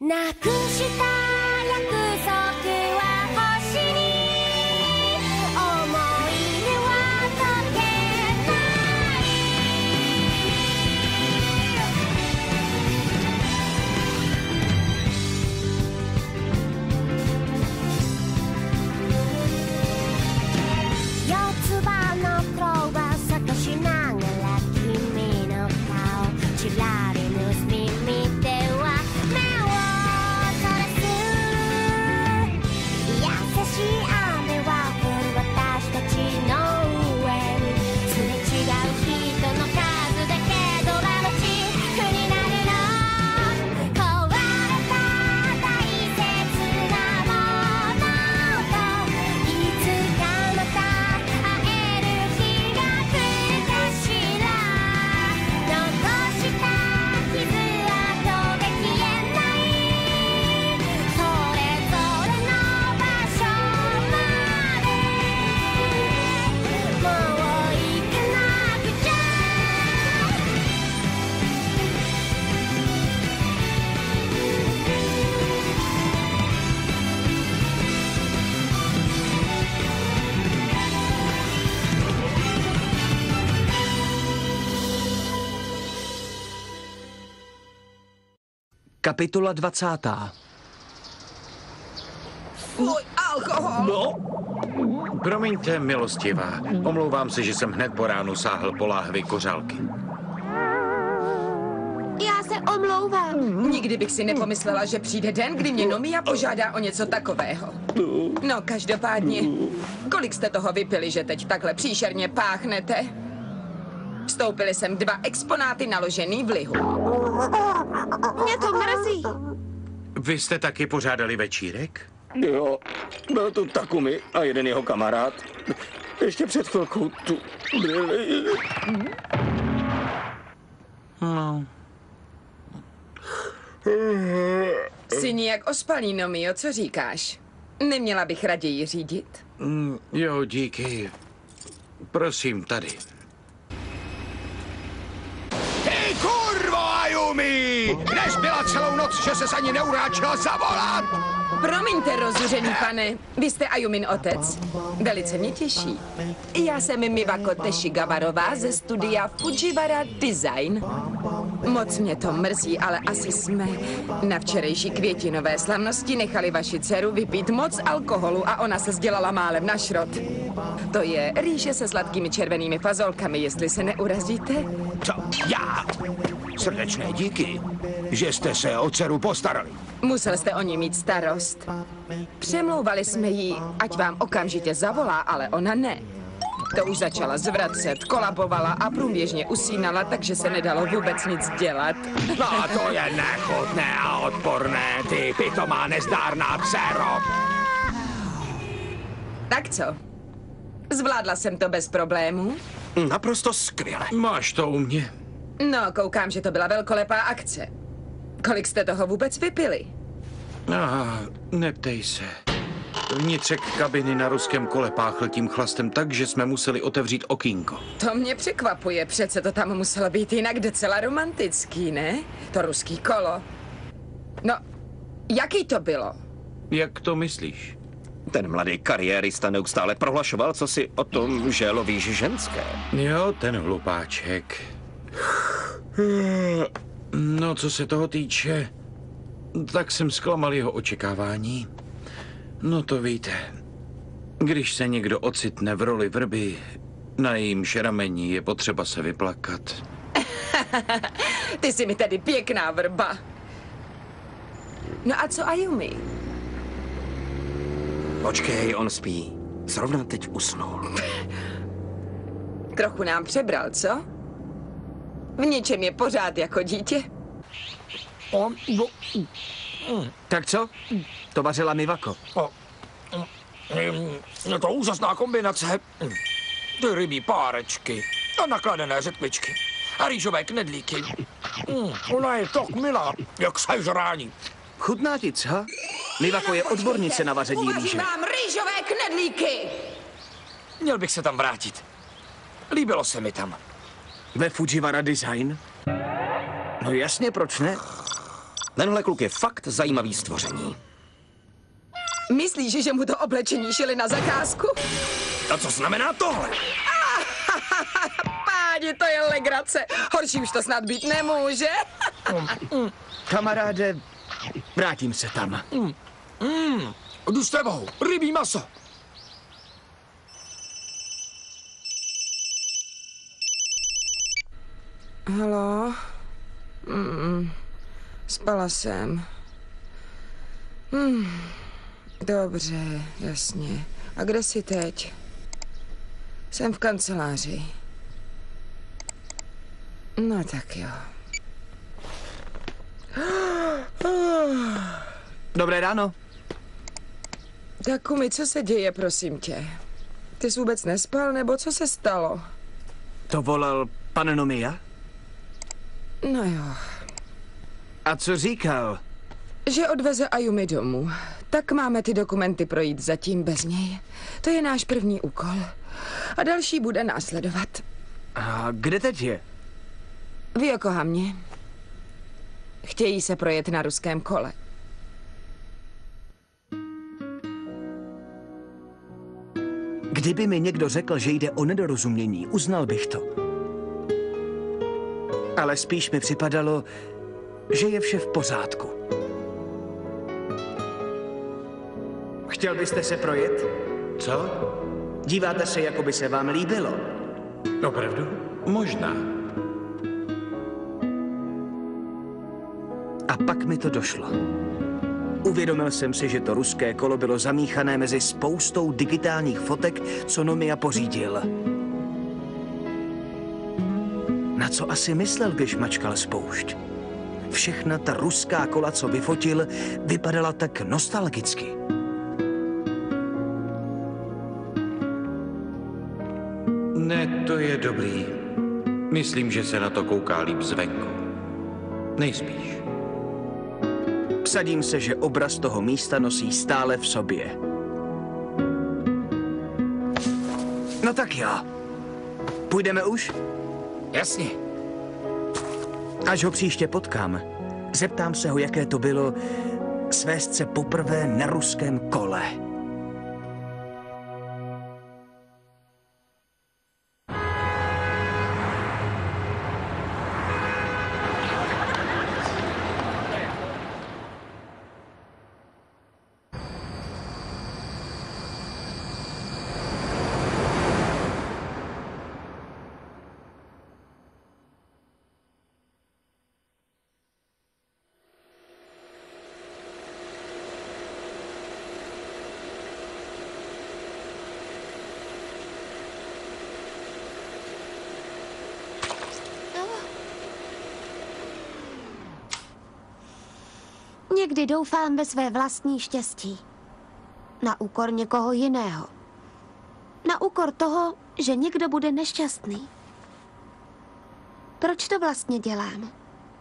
なくした約束は星に思い出は溶けない四つ葉のクローバー探しながら君の顔ちらり盗み見ては優しい雨は降る私たちの上にすれ違う人の数だけドラマチックになるの壊れた大切なものといつかまた会える日が来るかしら残した傷跡が消えないそれぞれの場所もう行かなくちゃ Kapitola 20. Můj alkohol! No? Promiňte, milostivá. Omlouvám se, že jsem hned po ránu sáhl po láhvi kořalky. Já se omlouvám. Nikdy bych si nepomyslela, že přijde den, kdy mě Nomia požádá o něco takového. No, každopádně, kolik jste toho vypili, že teď takhle příšerně páchnete? Vstoupili sem 2 exponáty naložený v lihu. Mě to mrzí. Vy jste taky pořádali večírek? Jo, byl tu Takumi a jeden jeho kamarád. Ještě před chvilkou tu byli. No. Jsi nijak ospalý, Nomio, co říkáš? Neměla bych raději řídit? Jo, díky. Prosím, tady. Hej, kurvo, Ayumi! Než byla celou noc, že ses ani neuráčila zavolat! Promiňte, rozuřený pane, vy jste Ayumin otec? Velice mě těší. Já jsem Miwako Teshigawarová ze studia Fujiwara Design. Moc mě to mrzí, ale asi jsme na včerejší květinové slavnosti nechali vaši dceru vypít moc alkoholu a ona se sdělala málem na šrot. To je rýže se sladkými červenými fazolkami, jestli se neurazíte. Co? Já? Srdečné díky, že jste se o dceru postarali. Musel jste o ní mít starost. Přemlouvali jsme jí, ať vám okamžitě zavolá, ale ona ne. To už začala zvracet, kolabovala a průběžně usínala, takže se nedalo vůbec nic dělat. No to je nechutné a odporné, ty pitomá nezdárná dcero. Tak co? Zvládla jsem to bez problémů? Naprosto skvěle. Máš to u mě? No, koukám, že to byla velkolepá akce. Kolik jste toho vůbec vypili? Neptej se. Vnitřek kabiny na ruském kole páchl tím chlastem tak, že jsme museli otevřít okýnko. To mě překvapuje, přece to tam muselo být jinak docela romantický, ne? To ruský kolo. No, jaký to bylo? Jak to myslíš? Ten mladý kariérista neustále prohlašoval, co si o tom, že lovíš ženské. Jo, ten hlupáček. No, co se toho týče, tak jsem zklamal jeho očekávání. No to víte, když se někdo ocitne v roli vrby, na jejímž rameni je potřeba se vyplakat. Ty jsi mi tedy pěkná vrba. No a co Ayumi? Počkej, on spí. Zrovna teď usnul. Trochu nám přebral, co? V něčem je pořád jako dítě. Tak co? To vařila Miwako. Je to úžasná kombinace. Ty rybí párečky a nakladené řetkvičky a rýžové knedlíky. Ona je tak milá, jak sežrání. Chutná ti, co? Miwako je odbornice na vaření Uvaří rýže. vám rýžové knedlíky! Měl bych se tam vrátit. Líbilo se mi tam. Ve Fujiwara Design? No jasně, proč ne? Tenhle kluk je fakt zajímavý stvoření. Myslíš, že mu to oblečení šili na zakázku? A co znamená tohle? Páni, to je legrace. Horší už to snad být nemůže. Kamaráde, vrátím se tam. Jdu s tebou, rybí maso. Halo? Spala jsem. Dobře, jasně. A kde jsi teď? Jsem v kanceláři. No tak jo. Dobré ráno. Takumi, co se děje, prosím tě? Ty jsi vůbec nespal, nebo co se stalo? To volal pan Nomiya? No jo. A co říkal? Že odveze Ayumi domů. Tak máme ty dokumenty projít zatím bez něj. To je náš první úkol. A další bude následovat. A kde teď je? V Yokohamě. Chtějí se projet na ruském kole. Kdyby mi někdo řekl, že jde o nedorozumění, uznal bych to. Ale spíš mi připadalo, že je vše v pořádku. Chtěl byste se projet? Co? Díváte se, jako by se vám líbilo. Opravdu? Možná. A pak mi to došlo. Uvědomil jsem si, že to ruské kolo bylo zamíchané mezi spoustou digitálních fotek, co Nomiya pořídil. Na co asi myslel, když mačkal spoušť? Všechna ta ruská kola, co vyfotil, vypadala tak nostalgicky. Ne, to je dobrý. Myslím, že se na to kouká líp zvenku. Nejspíš. Vsadím se, že obraz toho místa nosí stále v sobě. No tak jo. Půjdeme už? Jasně. Až ho příště potkám, zeptám se ho, jaké to bylo svést se poprvé na ruském kole. Někdy doufám ve své vlastní štěstí. Na úkor někoho jiného. Na úkor toho, že někdo bude nešťastný. Proč to vlastně dělám?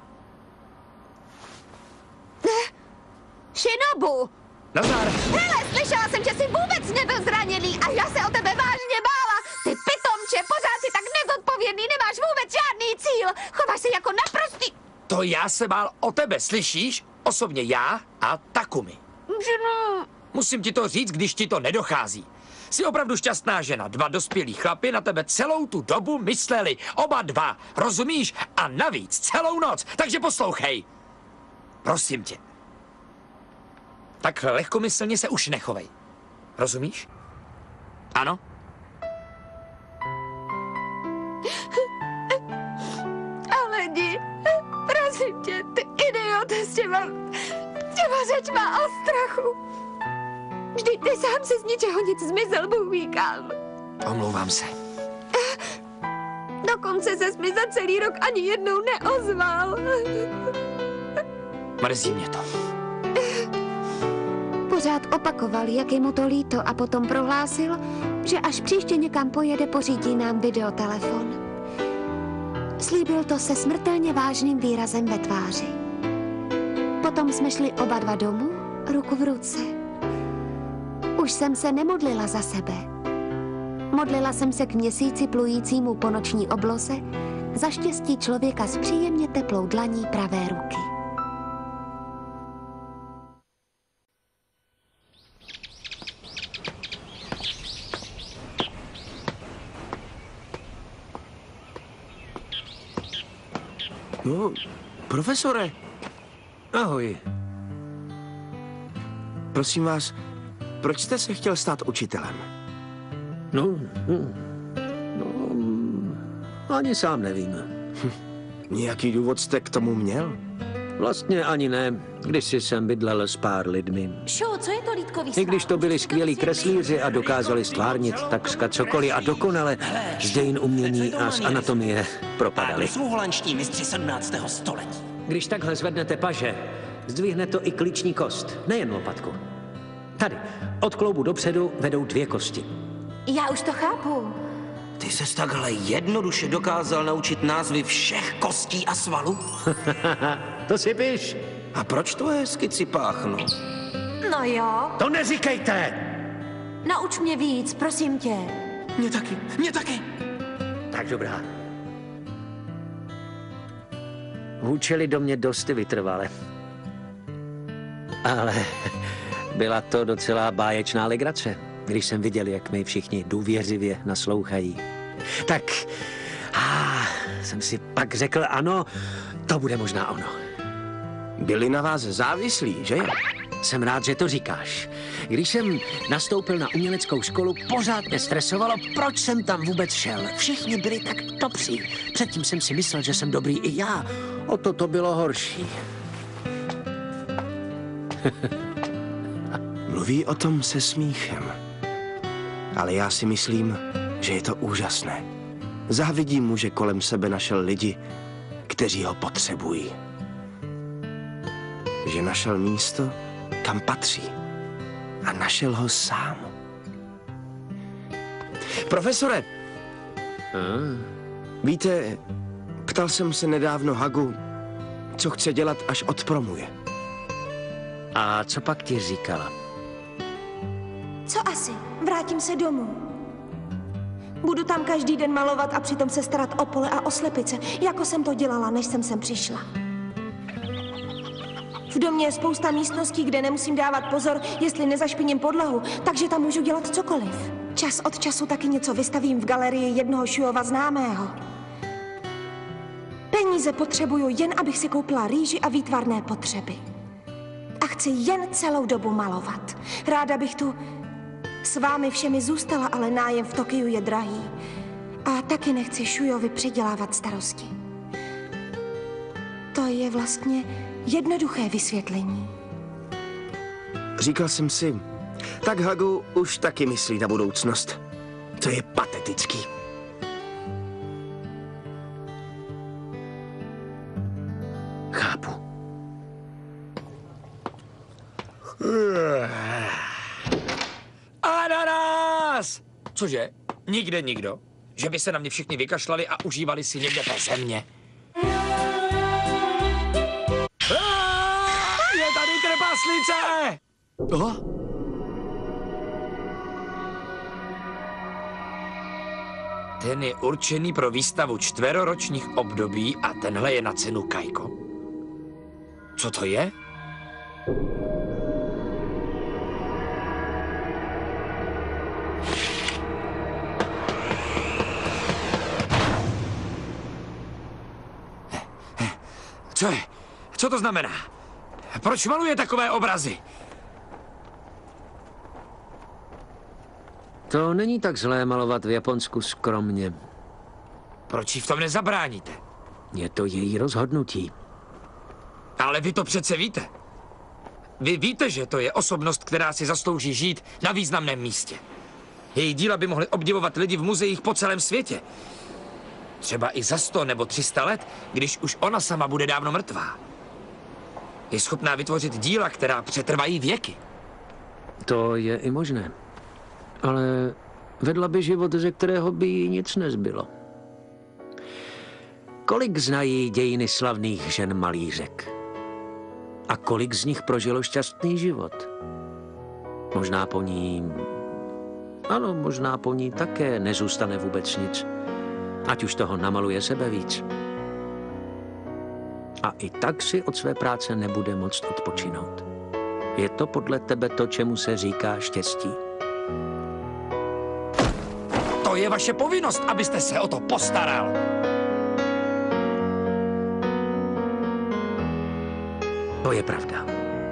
Shinobu! Nazdar! Hele, slyšela jsem, že jsi vůbec nebyl zraněný a já se o tebe vážně bála. Ty pitomče, pořád si tak nezodpovědný, nemáš vůbec žádný cíl. Chováš se jako naprostý... To já se bál o tebe, slyšíš? Osobně já a Takumi. Musím ti to říct, když ti to nedochází. Jsi opravdu šťastná žena. 2 dospělí chlapi na tebe celou tu dobu mysleli. Oba 2, rozumíš? A navíc celou noc. Takže poslouchej. Prosím tě. Tak lehkomyslně se už nechovej. Rozumíš? Ano? Ale ni, prosím tě, ty idiote s těma řečma o strachu. Vždyť ty sám si z ničeho nic zmizel, Bůh ví kam. Omlouvám se. Dokonce ses mi za celý rok ani jednou neozval. Mrzí mě to. Pořád opakoval, jak je mu to líto a potom prohlásil, že až příště někam pojede, pořídí nám videotelefon. Slíbil to se smrtelně vážným výrazem ve tváři. Potom jsme šli oba 2 domů, ruku v ruce. Už jsem se nemodlila za sebe. Modlila jsem se k měsíci plujícímu po noční obloze za štěstí člověka s příjemně teplou dlaní pravé ruky. No, profesore, Ahoj. prosím vás, proč jste se chtěl stát učitelem? No, ani sám nevím. Nějaký důvod jste k tomu měl? Vlastně ani ne, když si jsem bydlel s pár lidmi. Šo, co je to lítkový I když to byli skvělí kreslíři a dokázali stvárnit takřka cokoliv a dokonale z dějin umění a z anatomie propadali. Jsou holandští mistři 17. století. Když takhle zvednete paže, zdvihne to i klíční kost, nejen lopatku. Tady, od kloubu dopředu vedou 2 kosti. Já už to chápu. Ty ses takhle jednoduše dokázal naučit názvy všech kostí a svalů? To si píš? A proč to hezky cipáchno? No jo, To neříkejte! nauč mě víc, prosím tě. Mě taky. Tak dobrá. Hůčeli do mě dosti vytrvale. Ale byla to docela báječná legrace, když jsem viděl, jak mi všichni důvěřivě naslouchají. Tak jsem si pak řekl, ano, to bude možná ono. Byli na vás závislí, že? Jsem rád, že to říkáš. Když jsem nastoupil na uměleckou školu, pořád mě stresovalo, proč jsem tam vůbec šel. Všichni byli tak dobří. Předtím jsem si myslel, že jsem dobrý i já. O to bylo horší. Mluví o tom se smíchem. Ale já si myslím, že je to úžasné. Závidím mu, že kolem sebe našel lidi, kteří ho potřebují. Že našel místo, kam patří. A našel ho sám. Profesore! Víte, ptal jsem se nedávno Hagu, co chce dělat, až odpromuje. A co pak ti říkala? Co asi? Vrátím se domů. Budu tam každý den malovat a přitom se starat o pole a o slepice, jako jsem to dělala, než jsem sem přišla. V domě je spousta místností, kde nemusím dávat pozor, jestli nezašpiním podlahu, takže tam můžu dělat cokoliv. Čas od času taky něco vystavím v galerii jednoho Šujova známého. Peníze potřebuju jen, abych si koupila rýži a výtvarné potřeby. A chci jen celou dobu malovat. Ráda bych tu s vámi všemi zůstala, ale nájem v Tokiu je drahý. A taky nechci Šujovi předělávat starosti. To je vlastně jednoduché vysvětlení. Říkal jsem si, tak Hagu už taky myslí na budoucnost. To je patetický. Chápu. Ananas! Cože? Nikde nikdo? Že by se na mě všichni vykašlali a užívali si někde té země? Je tady trpaslice! Ten je určený pro výstavu 4ročních období a tenhle je na cenu Kajko. Co to je? Co je? Co to znamená? Proč maluje takové obrazy? To není tak zlé malovat v Japonsku skromně. Proč jí v tom nezabráníte? Je to její rozhodnutí. Ale vy to přece víte. Vy víte, že to je osobnost, která si zaslouží žít na významném místě. Její díla by mohly obdivovat lidi v muzeích po celém světě. Třeba i za 100 nebo 300 let, když už ona sama bude dávno mrtvá. Je schopná vytvořit díla, která přetrvají věky. To je i možné. Ale vedla by život, ze kterého by jí nic nezbylo. Kolik znají dějiny slavných žen malířek? A kolik z nich prožilo šťastný život? Možná po ní... Ano, možná po ní také nezůstane vůbec nic. Ať už toho namaluje sebe víc. A i tak si od své práce nebude moct odpočinout. Je to podle tebe to, čemu se říká štěstí? To je vaše povinnost, abyste se o to postaral. To je pravda.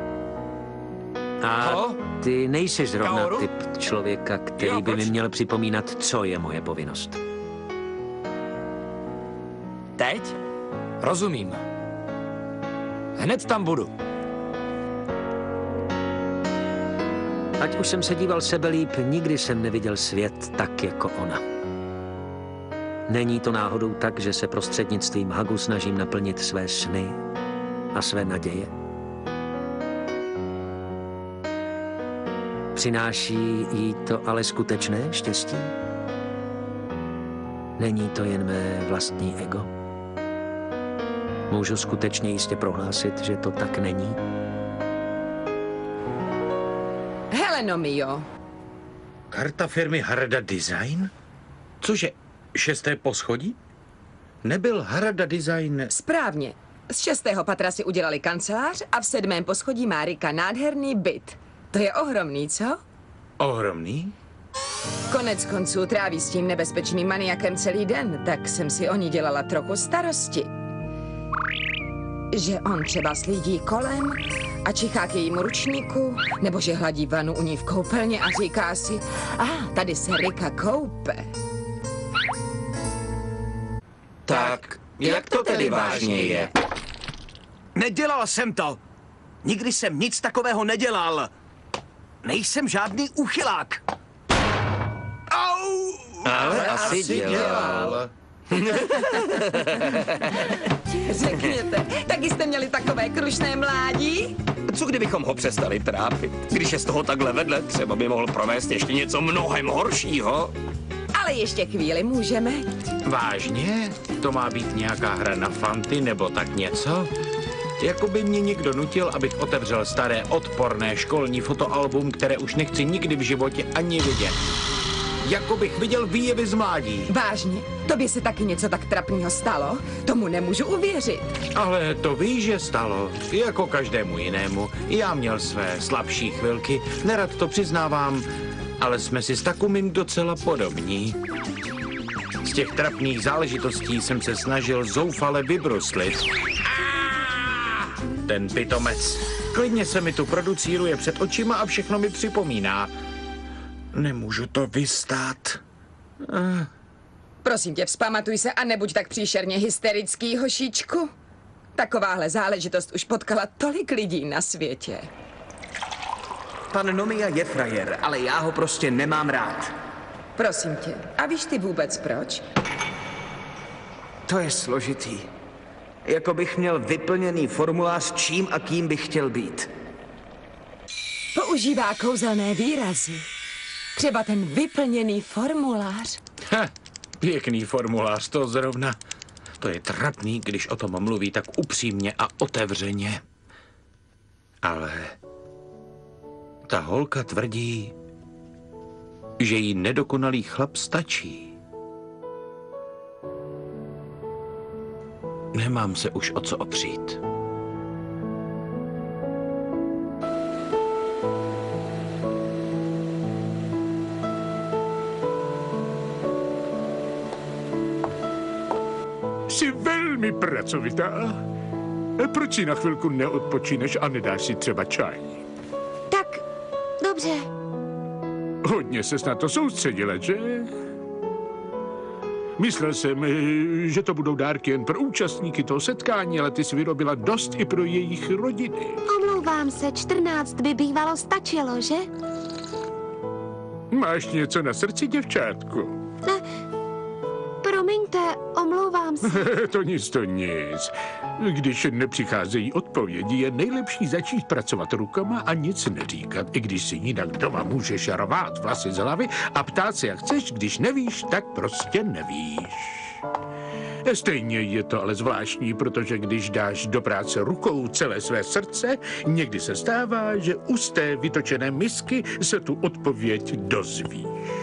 A ty nejsi zrovna Kaoru? typ člověka, který Jo, by mi proč? měl připomínat, co je moje povinnost. Teď? Rozumím. Hned tam budu. Ať už jsem se díval sebelíp, nikdy jsem neviděl svět tak jako ona. Není to náhodou tak, že se prostřednictvím Hagu snažím naplnit své sny a své naděje? Přináší jí to ale skutečné štěstí? Není to jen mé vlastní ego? Můžu skutečně jistě prohlásit, že to tak není? Heleno Mio, Karta firmy Harada Design? Cože, 6. poschodí? Nebyl Harada Design... správně. Z 6. patra si udělali kancelář a v 7. poschodí má Rika nádherný byt. To je ohromný, co? Ohromný? Konec konců tráví s tím nebezpečným maniakem celý den, tak jsem si o ní dělala trochu starosti. Že on třeba slídí kolem a čichá k jejímu ručníku, nebo že hladí vanu u ní v koupelně a říká si, tady se Rika koupe. Tak, jak to tedy vážně je? Nedělal jsem to. Nikdy jsem nic takového nedělal. Nejsem žádný úchylák. Au! Ale asi dělal. Řekněte, taky jste měli takové krušné mládí? Co kdybychom ho přestali trápit? Když je z toho takhle vedle, třeba by mohl provést ještě něco mnohem horšího. Ale ještě chvíli můžeme. Vážně? To má být nějaká hra na fanty nebo tak něco? Jako by mě někdo nutil, abych otevřel staré odporné školní fotoalbum, které už nechci nikdy v životě ani vidět. Jako bych viděl výjevy z mládí. Vážně? Tobě se taky něco tak trapného stalo? Tomu nemůžu uvěřit. Ale to víš, že stalo. Jako každému jinému. Já měl své slabší chvilky, nerad to přiznávám, ale jsme si s Takumim docela podobní. Z těch trapných záležitostí jsem se snažil zoufale vybruslit. Ten pitomec. Klidně se mi tu producíruje před očima a všechno mi připomíná. Nemůžu to vystát. Prosím tě, vzpamatuj se a nebuď tak příšerně hysterický, hošíčku. Takováhle záležitost už potkala tolik lidí na světě. Pan Nomiya je frajer, ale já ho prostě nemám rád. Prosím tě, a víš ty vůbec proč? To je složitý. Jako bych měl vyplněný formulář, čím a kým bych chtěl být. Používá kouzelné výrazy. Třeba ten vyplněný formulář. Pěkný formulář to zrovna. To je trapný, když o tom mluví tak upřímně a otevřeně. Ale ta holka tvrdí, že jí nedokonalý chlap stačí. Nemám se už o co opřít. Jsi velmi pracovitá. Proč si na chvilku neodpočíneš a nedáš si třeba čaj? Tak, dobře. Hodně ses na to soustředila, že? Myslel jsem, že to budou dárky jen pro účastníky toho setkání, ale ty jsi vyrobila dost i pro jejich rodiny. Omlouvám se, 14 by bývalo stačilo, že? Máš něco na srdci, děvčátku? Promiňte, omlouvám se. To nic. Když nepřicházejí odpovědi, je nejlepší začít pracovat rukama a nic neříkat. I když si jinak doma můžeš rvát vlasy z hlavy a ptát se, jak chceš, když nevíš, tak prostě nevíš. Stejně je to ale zvláštní, protože když dáš do práce rukou celé své srdce, někdy se stává, že z té vytočené misky se tu odpověď dozvíš.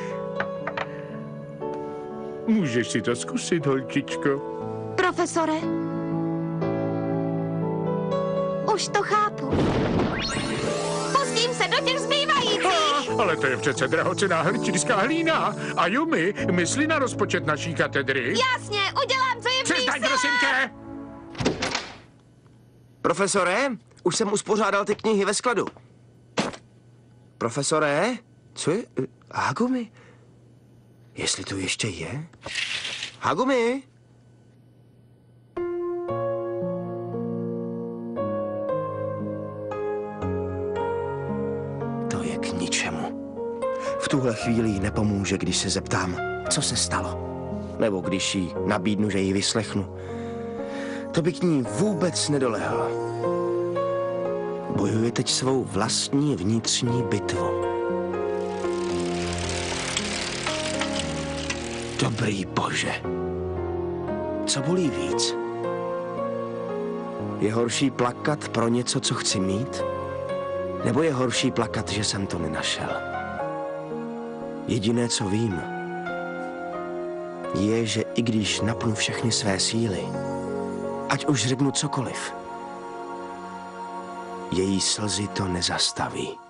Můžeš si to zkusit, holčičko. Profesore, už to chápu. Pustím se do těch zbývajících. Ale to je přece drahocenná hrčířská hlína. A Yumi, myslí na rozpočet naší katedry? Jasně, udělám, co je v mých Přestaň, silách. prosím tě! Profesore, už jsem uspořádal ty knihy ve skladu. Profesore, co je? Hagumi? Jestli tu ještě je? Hagumi? To je k ničemu. V tuhle chvíli jí nepomůže, když se zeptám, co se stalo. Nebo když jí nabídnu, že ji vyslechnu. To by k ní vůbec nedolehl. Bojuje teď svou vlastní vnitřní bitvu. Dobrý Bože. Co bolí víc? Je horší plakat pro něco, co chci mít? Nebo je horší plakat, že jsem to nenašel? Jediné, co vím, je, že i když napnu všechny své síly, ať už řeknu cokoliv, její slzy to nezastaví.